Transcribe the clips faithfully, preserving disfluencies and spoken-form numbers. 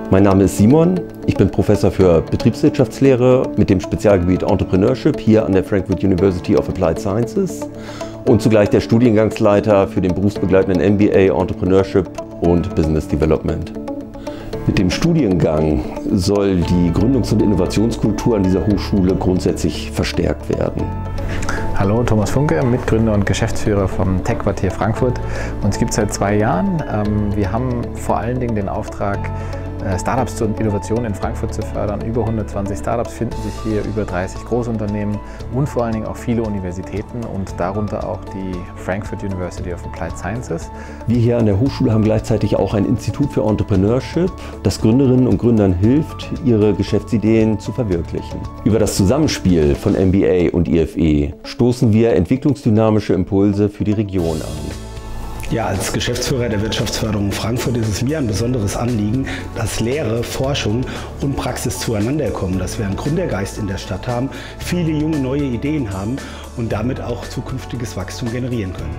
Mein Name ist Simon, ich bin Professor für Betriebswirtschaftslehre mit dem Spezialgebiet Entrepreneurship hier an der Frankfurt University of Applied Sciences und zugleich der Studiengangsleiter für den berufsbegleitenden M B A Entrepreneurship und Business Development. Mit dem Studiengang soll die Gründungs- und Innovationskultur an dieser Hochschule grundsätzlich verstärkt werden. Hallo, Thomas Funke, Mitgründer und Geschäftsführer vom Tech-Quartier Frankfurt. Uns gibt es seit zwei Jahren. Wir haben vor allen Dingen den Auftrag, Startups und Innovationen in Frankfurt zu fördern. Über hundertzwanzig Startups finden sich hier, über dreißig Großunternehmen und vor allen Dingen auch viele Universitäten und darunter auch die Frankfurt University of Applied Sciences. Wir hier an der Hochschule haben gleichzeitig auch ein Institut für Entrepreneurship, das Gründerinnen und Gründern hilft, ihre Geschäftsideen zu verwirklichen. Über das Zusammenspiel von M B A und I F E stoßen wir entwicklungsdynamische Impulse für die Region an. Ja, als Geschäftsführer der Wirtschaftsförderung Frankfurt ist es mir ein besonderes Anliegen, dass Lehre, Forschung und Praxis zueinander kommen, dass wir einen Gründergeist in der Stadt haben, viele junge neue Ideen haben und damit auch zukünftiges Wachstum generieren können.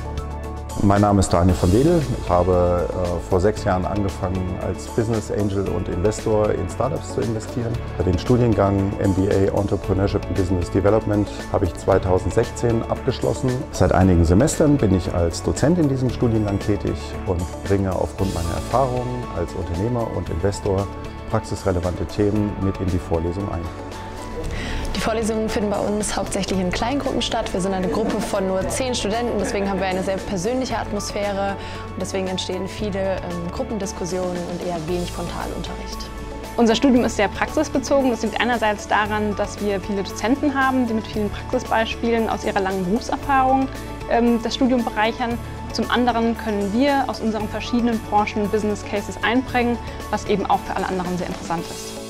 Mein Name ist Daniel von Wedel. Ich habe äh, vor sechs Jahren angefangen, als Business Angel und Investor in Startups zu investieren. Den Studiengang M B A Entrepreneurship and Business Development habe ich zweitausendsechzehn abgeschlossen. Seit einigen Semestern bin ich als Dozent in diesem Studiengang tätig und bringe aufgrund meiner Erfahrungen als Unternehmer und Investor praxisrelevante Themen mit in die Vorlesung ein. Die Vorlesungen finden bei uns hauptsächlich in Kleingruppen statt. Wir sind eine Gruppe von nur zehn Studenten, deswegen haben wir eine sehr persönliche Atmosphäre und deswegen entstehen viele ähm, Gruppendiskussionen und eher wenig Frontalunterricht. Unser Studium ist sehr praxisbezogen. Das liegt einerseits daran, dass wir viele Dozenten haben, die mit vielen Praxisbeispielen aus ihrer langen Berufserfahrung ähm, das Studium bereichern. Zum anderen können wir aus unseren verschiedenen Branchen Business Cases einbringen, was eben auch für alle anderen sehr interessant ist.